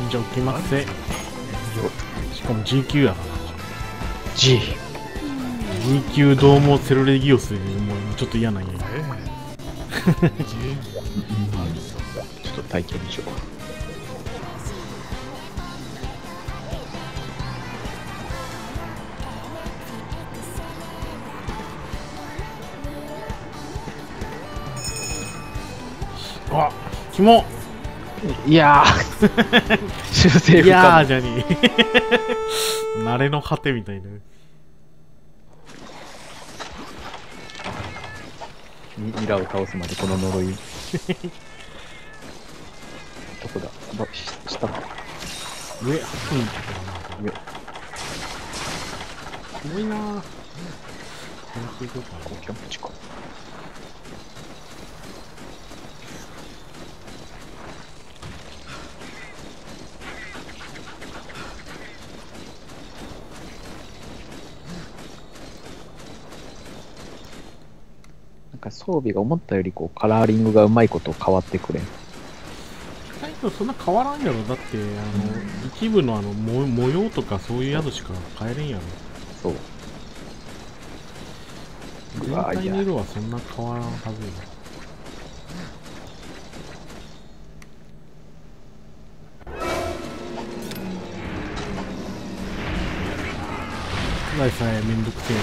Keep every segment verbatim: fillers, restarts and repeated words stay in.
じゃあ受けますぜ。しかも ジー 級やからな。 G。 G 級どうもセルレギオスでもうちょっと嫌なんや。 ちょっと体験でしょう。 あ、キモ。 いやー修正不いや可ーじゃに慣れの果てみたいな。 ミミラを倒すまでこの呪いどこだ、ばし下か上、うん、 上。 キモいなー。こういこうかこうキャンプ地か。なんか装備が思ったよりこうカラーリングがうまいこと変わってくれん。 最初そんな変わらんやろ。だってあの一部のあの模模様とかそういうやつしか変えれんやろ。 そう。 全体の色はそんな変わらんはずよ。ただでさえめんどくせえ。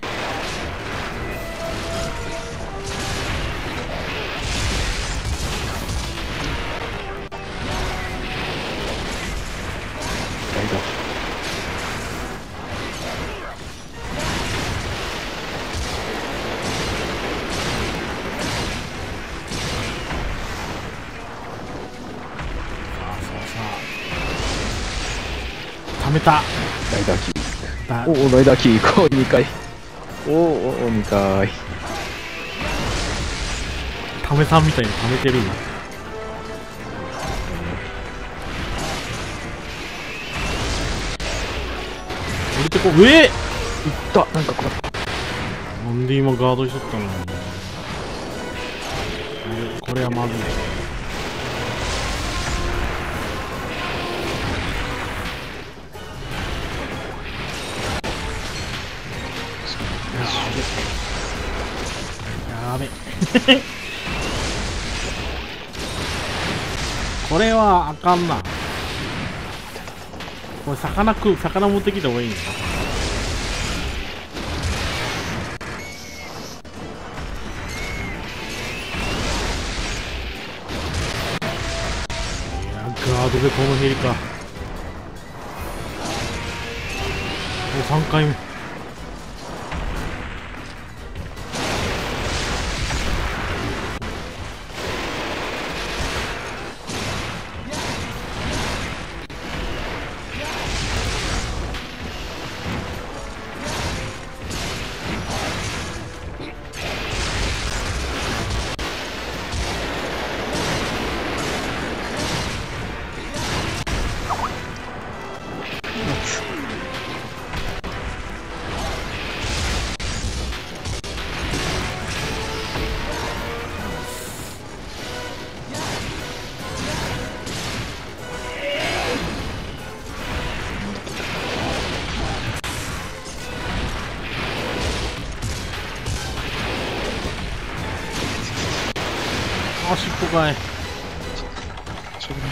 貯めた。 ライダーキー。 だおお、ライダーキーこうにかい。おおおにかい。 貯めさんみたいに貯めてるよ。降りてこ。上。 いった。なんかこれなんで今ガードしとったのに。これはまずい。やべこれはあかんな。これ魚食う、魚持ってきた方がいいんだ。いやガードでこのヘリか。もうさんかいめ。あ、尻尾かい。 ちょうどね。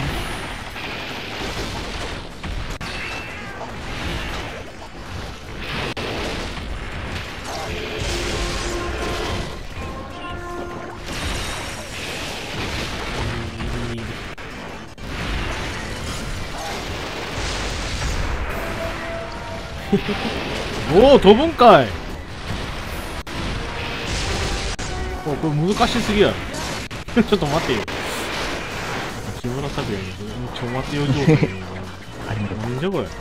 おお、飛ぶんかい。お、これ難しすぎやろ。ちょっと待ってよ。木村拓哉にちょ待てよ状態なんじゃこれ。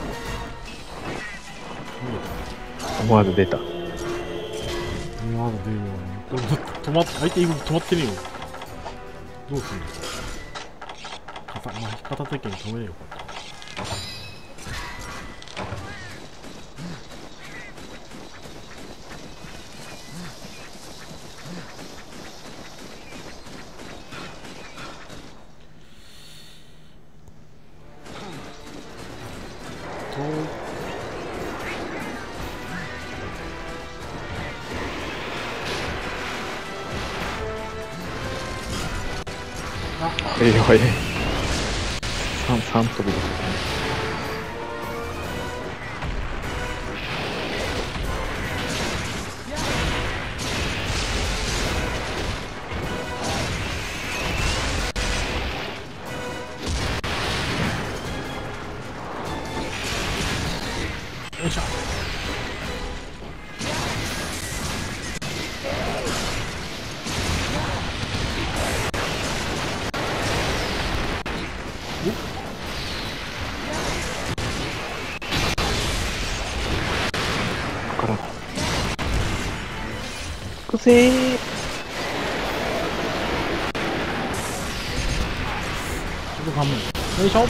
思わず出た。 まだ出るよ。これ止まって、相手今止まってるよ。どうするんですか。片、まあ、片手剣止めれよかった。 早い早い。三三飛びですね。 よいしょ。 から。くせー。 ちょっと寒い。よいしょ。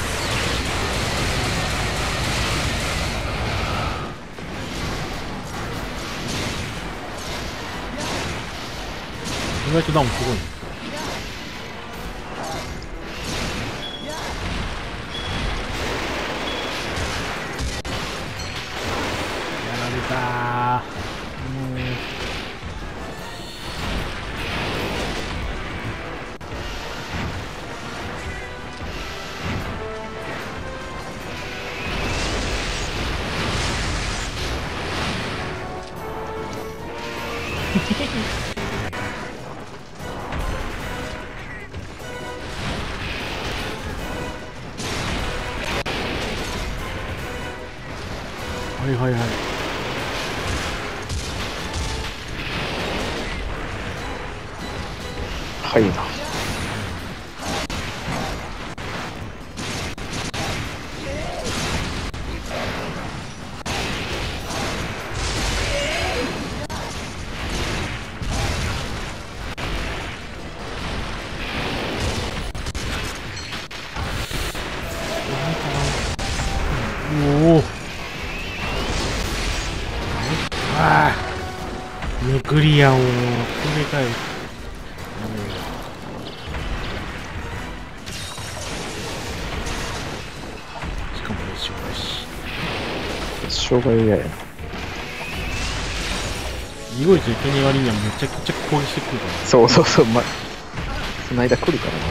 意外とダウンすごいね。やられたー。もうはいはいはい。 はいな。 おお。ああ。めくりやん。これかい。しかもね、しょうがし。 障害嫌やな。 意外といけねえ割にはめちゃくちゃ攻撃してくるから。 そうそうそう、ま、その間来るからな。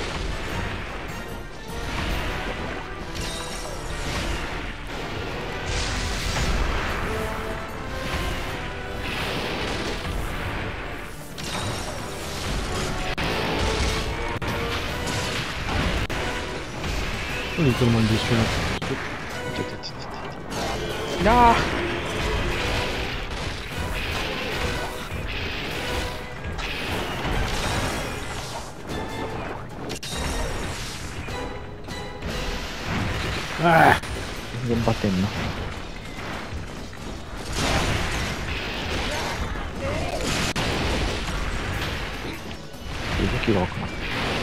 いつの間に一緒になってる。 ちょちょちょちょ。いやー。 ああ。 全然バテんな。動きがわからん。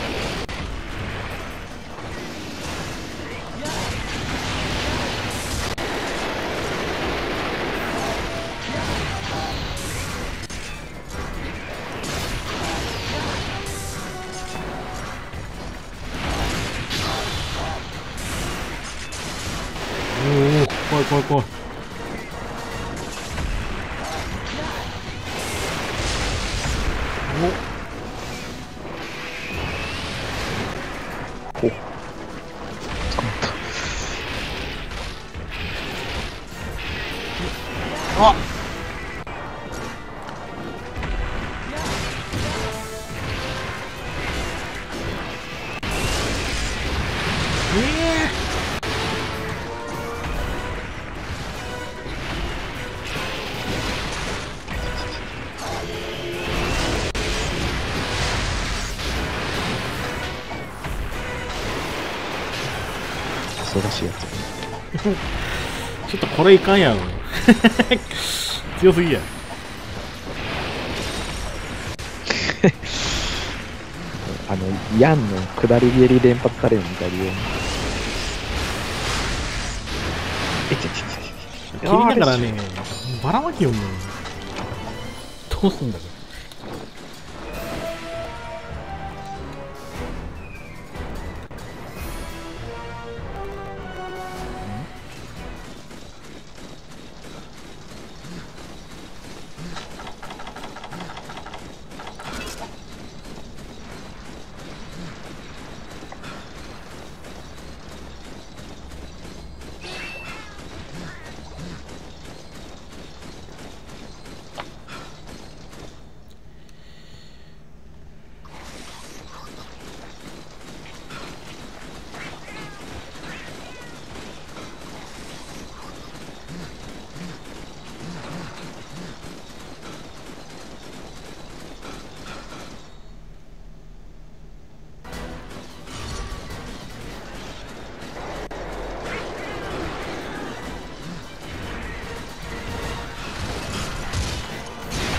おお、怖い怖い怖い。 お。捕まった。 あ。ええ忙しいやつ。 ちょっとこれいかんやろ。強すぎや。 あの、ヤンの下り蹴り連発されるみたいで。えちちちち。 切りながらね、ばらまきよんね。どうすんだろう。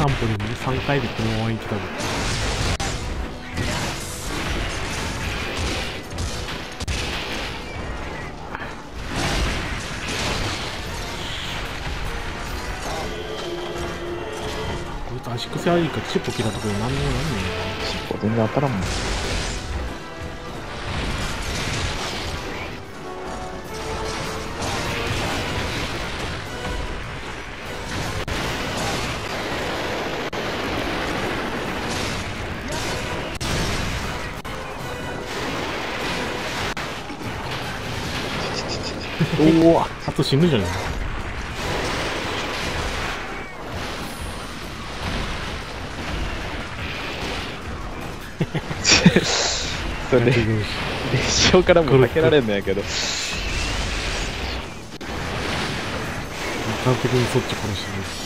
散歩でもさんかいでこのまま行きたい。こいつ足癖悪いからチップ切ったところ何にもなんね尻尾全然当たらんもん。 おお、 あと死ぬんじゃない？ それ、列車からも避けられんのやけど。 完璧にそっち殺してる。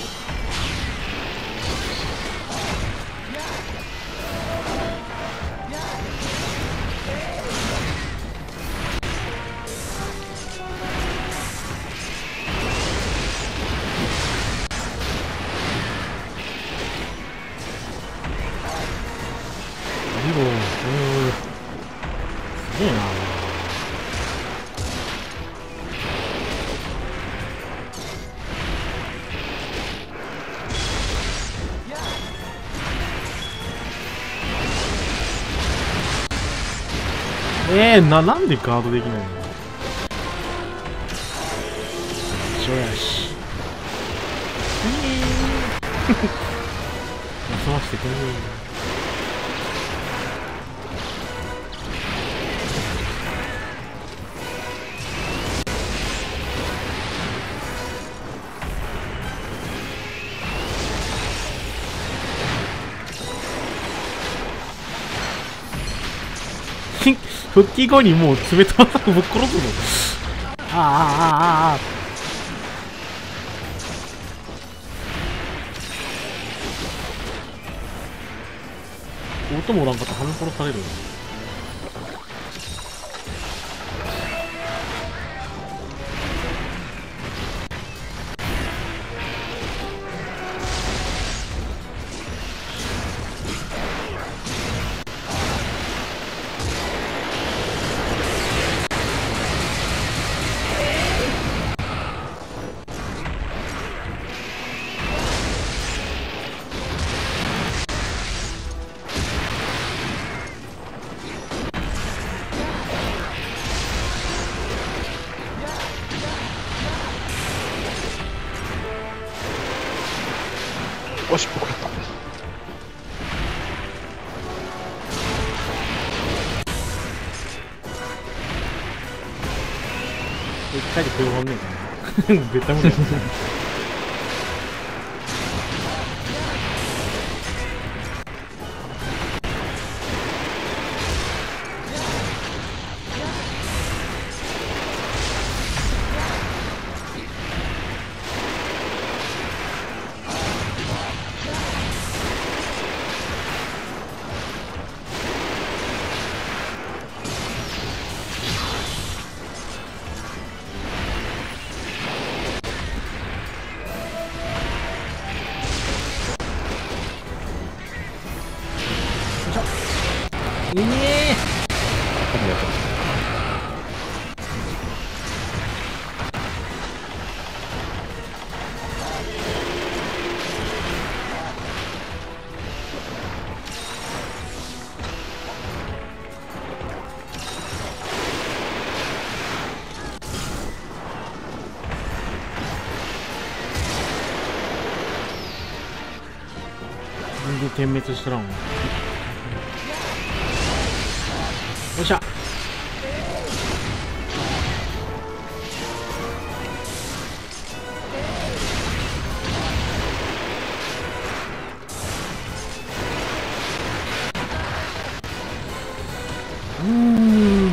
リボン、うーん、すげえな。えー、な、なんでガードできないの？一緒やし。休ませてくんねえ。復帰後にもう冷たさぶっ殺すぞ。ああああああああ。音もおらんかったらはめ殺されるよ。 おしっぽ食った。 一回で食い終わんねえかな。絶対無理やな。いいね全然点滅しとらんわ。よっしゃ。うーん。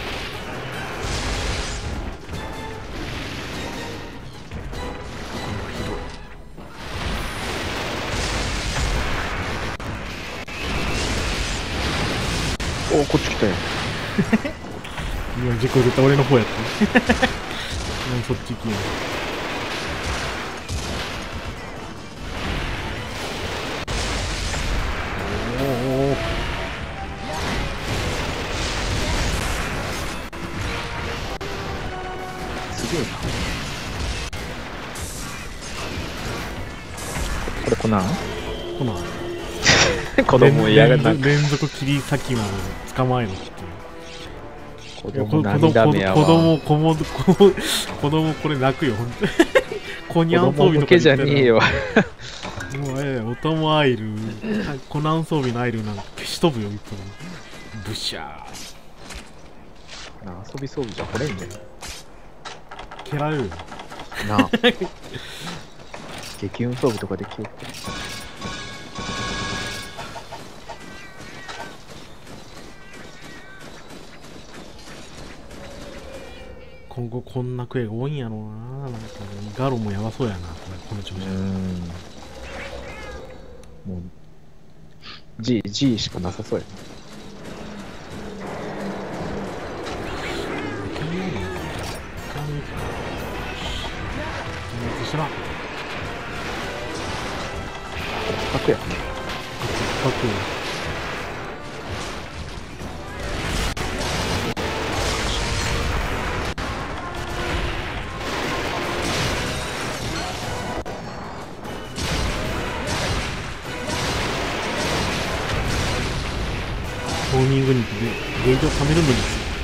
おお、こっち来たよ。 今事故絶対俺の方やった。何そっち行きやん。 ごいな。これこんなんこんなん子供嫌がな連続連続切り裂き魔を捕まえろっていう。 子いやこ供子供涙目やわ。 子供子供子供子供これ泣くよほんと。コニャン装備とか子供向けじゃねえよ。 もうええおたまアイルコナン装備のアイルなんか消し飛ぶよいつも。ブシャーなあ遊び装備じゃこれんねん蹴られるよ。 なあ激運装備とかできよって今後こんなクエが多いんやろうな。なんかねガロもやばそうやなこれこの調子。 うーんもう G, G しかなさそうやな。 しら角やね。 角トーミング肉でゲージを貯めるのですよ。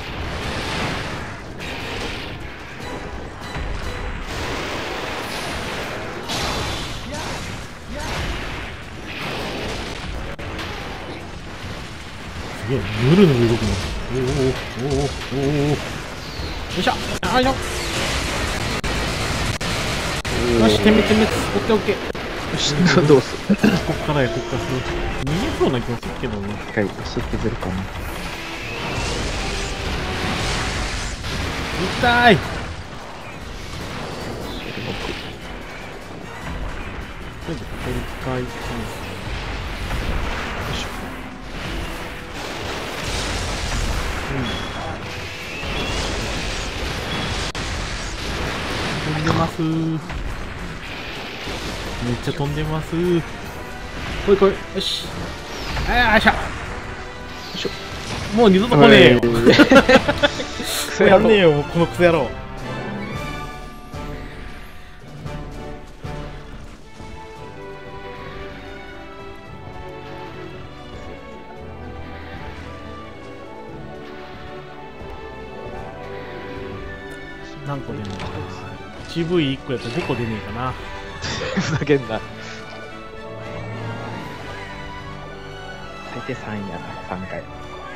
すげえ、ぬるぬる動くの。おおおおおおおよいしょよいしょよし、点滅点滅。オッケーオッケー。 よし、どうするこっからや、こっから。逃げそうな気もするけどね。 一回、押し削るかな。 痛い。とりあえず、取り返します。よいしょ。うん。飛んでますー。めっちゃ飛んでますー。こいこい。よし。あーよいしょ。よいしょ。もう二度と来ねえよ。クソやんねえよ、このクソ野郎。何個出んのかな。 シーブイいっ 個やったらごこ出ねえかな。 ふざけんな。最低さんやな、さんかい。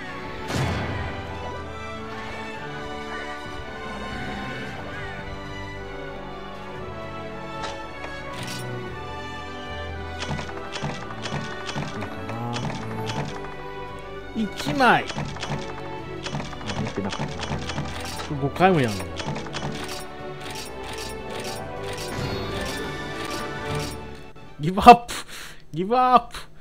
いちまい。 あ、見てなかった。 ごかいもやんの。ギブアップギブアップ